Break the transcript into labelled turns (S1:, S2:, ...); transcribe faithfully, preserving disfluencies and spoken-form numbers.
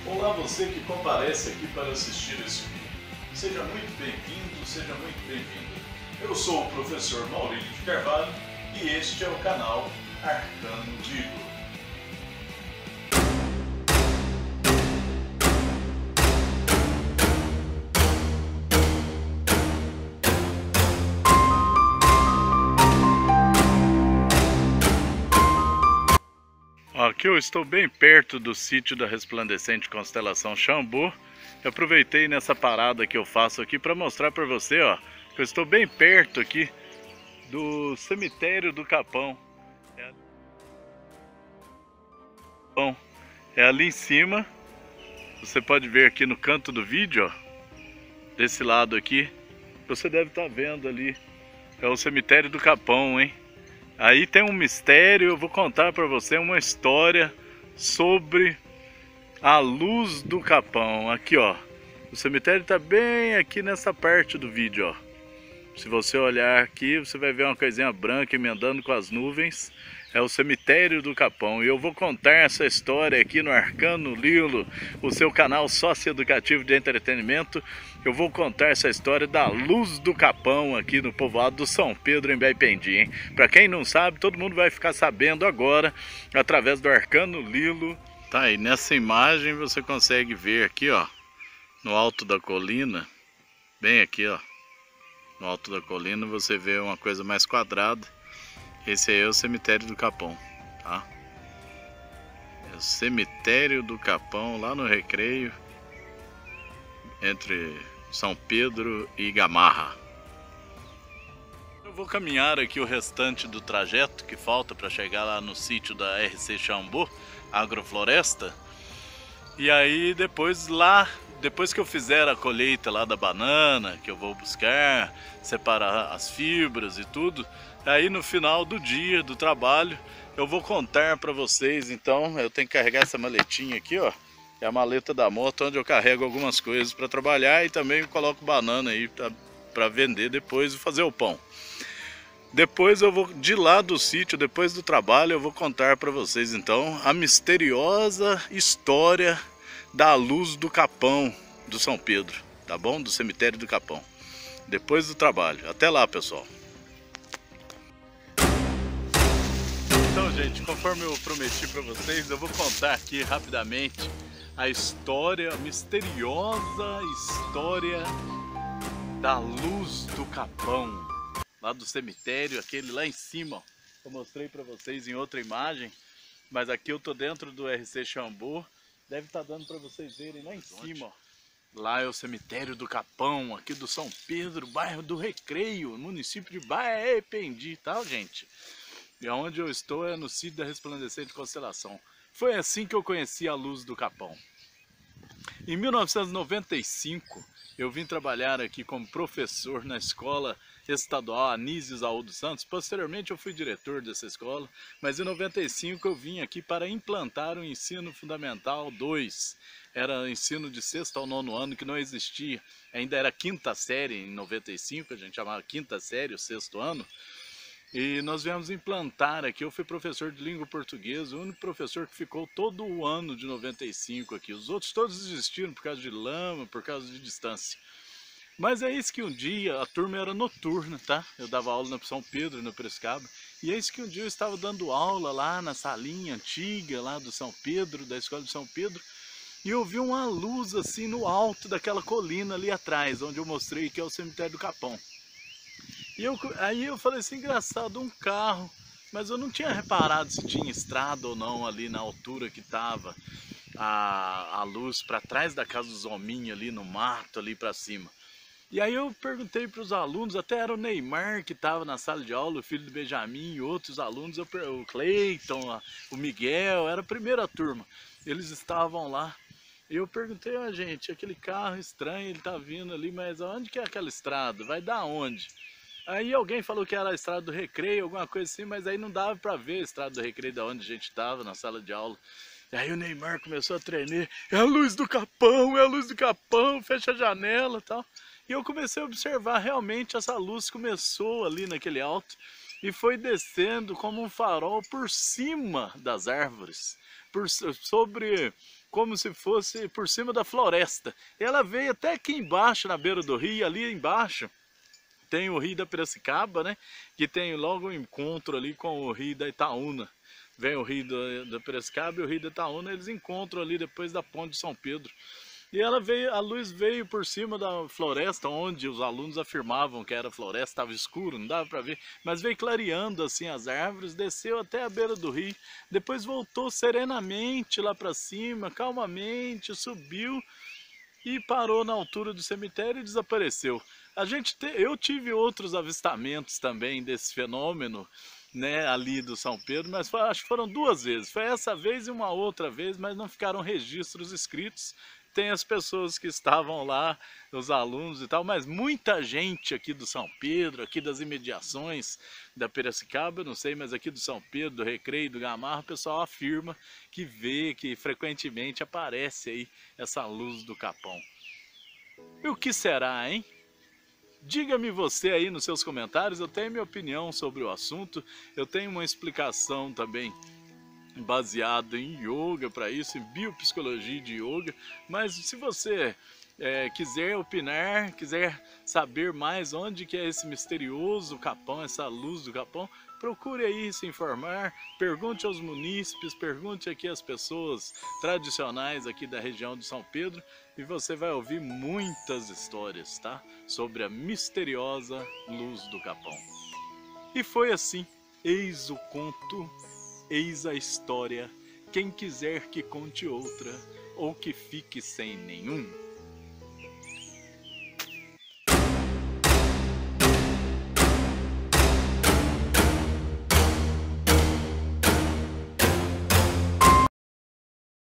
S1: Olá você que comparece aqui para assistir esse vídeo. Seja muito bem-vindo, seja muito bem-vinda. Eu sou o professor Maurílio de Carvalho e este é o canal Arcano Livro. Aqui eu estou bem perto do sítio da resplandecente constelação Xambu. Eu aproveitei nessa parada que eu faço aqui para mostrar para você, ó, que eu estou bem perto aqui do cemitério do Capão. É, bom, é ali em cima. Você pode ver aqui no canto do vídeo, ó, desse lado aqui. Você deve estar vendo ali. É o cemitério do Capão, hein? Aí tem um mistério, eu vou contar para você uma história sobre a luz do Capão. Aqui, ó, o cemitério está bem aqui nessa parte do vídeo, ó. Se você olhar aqui, você vai ver uma coisinha branca emendando com as nuvens. É o cemitério do Capão. E eu vou contar essa história aqui no Arcano Livro, o seu canal socioeducativo de entretenimento. Eu vou contar essa história da luz do Capão aqui no povoado do São Pedro, em Baipendi, hein? Para quem não sabe, todo mundo vai ficar sabendo agora, através do Arcano Livro. Tá aí, nessa imagem você consegue ver aqui, ó, no alto da colina, bem aqui, ó, no alto da colina você vê uma coisa mais quadrada. Esse aí é o cemitério do Capão, tá? É o cemitério do Capão, lá no Recreio, entre São Pedro e Gamarra. Eu vou caminhar aqui o restante do trajeto que falta para chegar lá no sítio da R C Xambu, Agrofloresta. E aí depois lá, depois que eu fizer a colheita lá da banana, que eu vou buscar, separar as fibras e tudo, aí no final do dia, do trabalho, eu vou contar para vocês. Então eu tenho que carregar essa maletinha aqui, ó. É a maleta da moto, onde eu carrego algumas coisas para trabalhar e também coloco banana aí para vender depois e fazer o pão. Depois eu vou, de lá do sítio, depois do trabalho, eu vou contar para vocês então a misteriosa história da luz do Capão do São Pedro, tá bom? Do cemitério do Capão. Depois do trabalho. Até lá, pessoal. Então, gente, conforme eu prometi para vocês, eu vou contar aqui rapidamente a história, a misteriosa história da luz do Capão, lá do cemitério, aquele lá em cima, ó. Eu mostrei para vocês em outra imagem, mas aqui eu tô dentro do R C Xambu, deve estar dando para vocês verem lá em cima, ó. Lá é o cemitério do Capão, aqui do São Pedro, bairro do Recreio, município de Baipendi, tá, gente? E onde eu estou é no sítio da resplandecente constelação. Foi assim que eu conheci a luz do Capão. Em mil novecentos e noventa e cinco, eu vim trabalhar aqui como professor na escola estadual Anísio Isaú dos Santos. Posteriormente eu fui diretor dessa escola, mas em noventa e cinco eu vim aqui para implantar o ensino fundamental dois. Era ensino de sexto ao nono ano, que não existia. Ainda era quinta série em noventa e cinco, a gente chamava quinta série, o sexto ano. E nós viemos implantar aqui, eu fui professor de língua portuguesa, o único professor que ficou todo o ano de noventa e cinco aqui. Os outros todos desistiram por causa de lama, por causa de distância. Mas é isso que um dia, a turma era noturna, tá? Eu dava aula no São Pedro, no Prescaba. E é isso que um dia eu estava dando aula lá na salinha antiga, lá do São Pedro, da escola de São Pedro. E eu vi uma luz assim no alto daquela colina ali atrás, onde eu mostrei que é o cemitério do Capão. E eu, aí eu falei assim, engraçado, um carro, mas eu não tinha reparado se tinha estrada ou não ali na altura que estava a, a luz para trás da casa dos hominhos ali no mato, ali para cima. E aí eu perguntei para os alunos, até era o Neymar que estava na sala de aula, o filho do Benjamin e outros alunos, eu, o Cleiton, o Miguel, era a primeira turma, eles estavam lá. E eu perguntei, ó, gente, aquele carro estranho, ele tá vindo ali, mas onde que é aquela estrada? Vai dar onde? Aí alguém falou que era a estrada do Recreio, alguma coisa assim, mas aí não dava para ver a estrada do Recreio de onde a gente estava, na sala de aula. E aí o Neymar começou a tremer, é a luz do Capão, é a luz do Capão, fecha a janela e tal. E eu comecei a observar, realmente essa luz começou ali naquele alto e foi descendo como um farol por cima das árvores. por, sobre, como se fosse por cima da floresta. Ela veio até aqui embaixo, na beira do rio, ali embaixo tem o rio da Piracicaba, né? Que tem logo um encontro ali com o rio da Itaúna. Vem o rio da, da Piracicaba e o rio da Itaúna, eles encontram ali depois da ponte de São Pedro. E ela veio, a luz veio por cima da floresta, onde os alunos afirmavam que era floresta, estava escuro, não dava para ver, mas veio clareando assim as árvores, desceu até a beira do rio, depois voltou serenamente lá para cima, calmamente, subiu e parou na altura do cemitério e desapareceu. A gente te, eu tive outros avistamentos também desse fenômeno, né, ali do São Pedro, mas foi, acho que foram duas vezes. Foi essa vez e uma outra vez, mas não ficaram registros escritos. Tem as pessoas que estavam lá, os alunos e tal, mas muita gente aqui do São Pedro, aqui das imediações da Piracicaba, eu não sei, mas aqui do São Pedro, do Recreio, do Gamarra, o pessoal afirma que vê, que frequentemente aparece aí essa luz do Capão. E o que será, hein? Diga-me você aí nos seus comentários, eu tenho minha opinião sobre o assunto, eu tenho uma explicação também baseado em yoga para isso, em biopsicologia de yoga, mas se você é, quiser opinar, quiser saber mais onde que é esse misterioso Capão, essa luz do Capão, procure aí se informar, pergunte aos munícipes, pergunte aqui às pessoas tradicionais aqui da região de São Pedro e você vai ouvir muitas histórias, tá? Sobre a misteriosa luz do Capão. E foi assim, eis o conto, eis a história, quem quiser que conte outra, ou que fique sem nenhum.